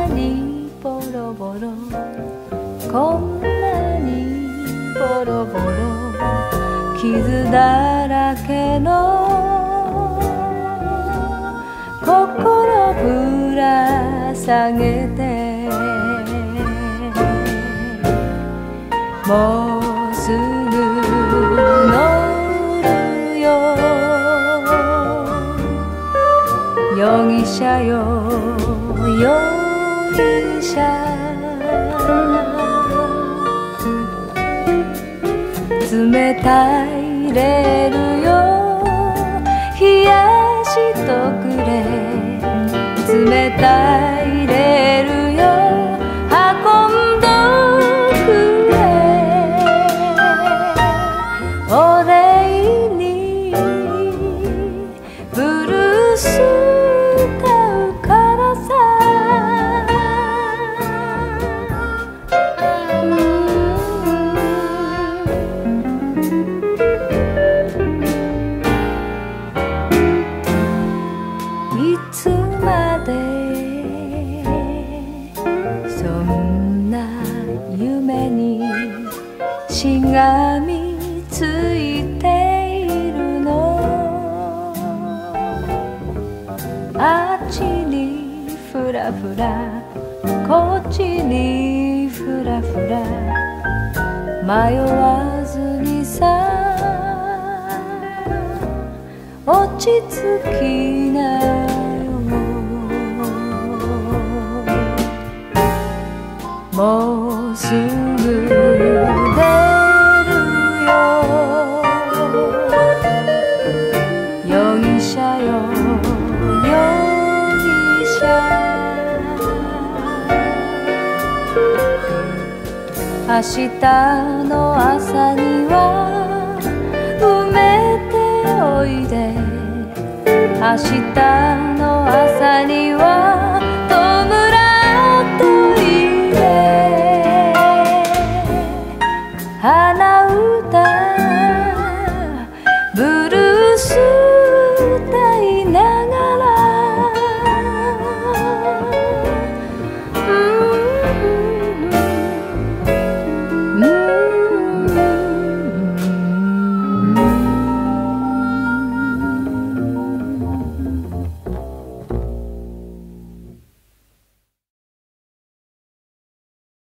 なにボロボロ、こんなにボロボロ、傷だらけの心ぶら下げて、もうすぐ乗るよ容疑者よ容疑者、冷たいレールよ冷やしとくれ、冷たいレールよ運んどくれ、お礼にブルース歌うからさ、いつまでそんな夢にしがみついているの、あっちにフラフラこっちにフラフラ、迷わずにさ落ち着きなよ、もうすぐ出るよ容疑者よ容疑者、明日の朝には埋めておいで、明日の朝には